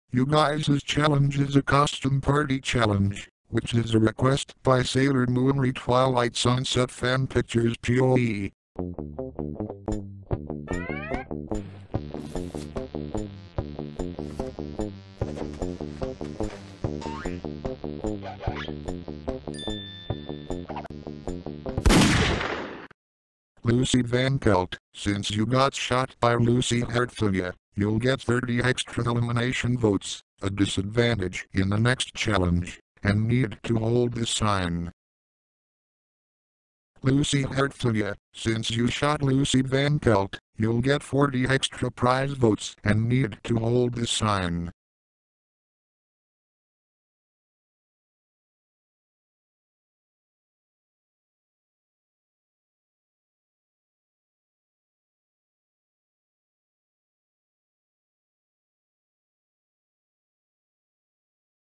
You guys' challenge is a costume party challenge, which is a request by Sailor Moon re Twilight Sunset Fan Pictures POE. Lucy Van Pelt, since you got shot by Lucy Herthulia, you'll get 30 extra elimination votes, a disadvantage in the next challenge, and need to hold this sign. Lucy Herthulia, since you shot Lucy Van Pelt, you'll get 40 extra prize votes and need to hold this sign.